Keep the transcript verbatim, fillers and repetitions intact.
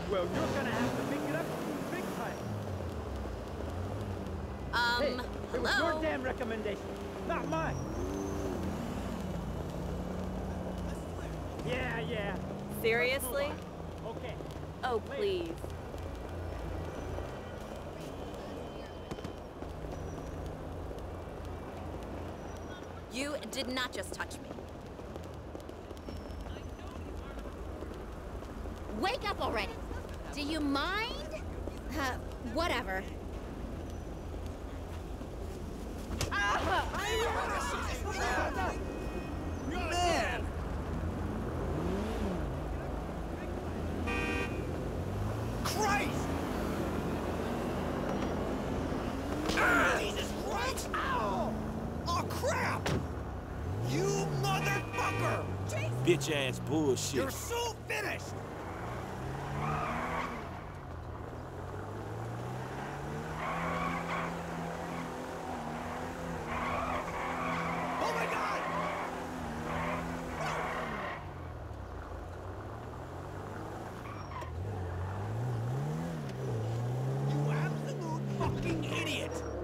Well, you're gonna have to pick it up big time. Um, Hey, it was hello? your damn recommendation, not mine. Yeah, yeah. Seriously? Okay. Oh, please. You did not just touch me. Wake up already! Do you mind? Uh, whatever. Man! Christ! Ah! Jesus Christ! Ow! Oh, crap! You motherfucker! Bitch ass bullshit. You're so finished! Oh my God! You absolute fucking idiot!